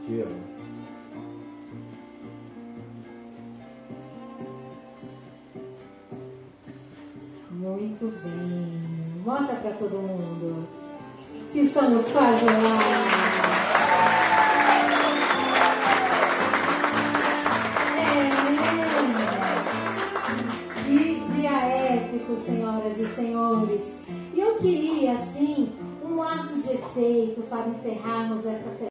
Te amo. Muito bem. Mostra para todo mundo que estamos quase lá. Que dia épico, senhoras e senhores. E eu queria, assim, um ato de efeito para encerrarmos essa